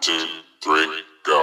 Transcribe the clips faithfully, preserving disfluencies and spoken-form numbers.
two, three, go.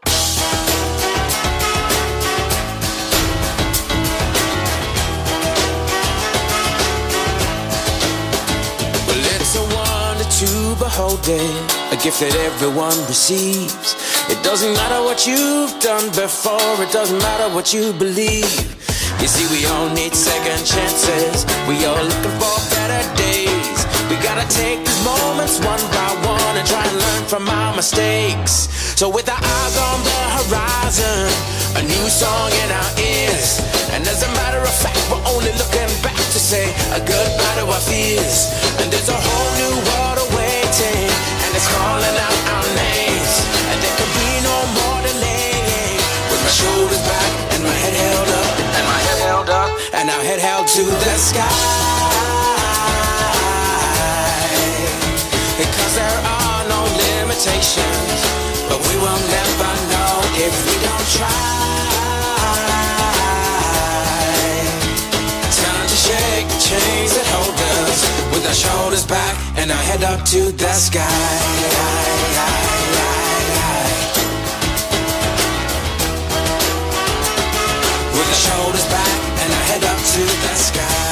Well, it's a wonder to behold it, a gift that everyone receives. It doesn't matter what you've done before, it doesn't matter what you believe. You see, we all need second chances, we all looking for better days. We gotta take these moments one by one and try and learn from our mistakes. So with our eyes on the horizon, a new song in our ears, and as a matter of fact, we're only looking back to say a goodbye to our fears. And there's a whole new world awaiting, and it's calling out our names, and there can be no more delaying. With my shoulders back and my head held up, and my head held up, and our head held to the sky. Because there are no limitations, but we will never know if we don't try. Time to shake the chains that hold us, with our shoulders back and our head up to the sky. With our shoulders back and our head up to the sky.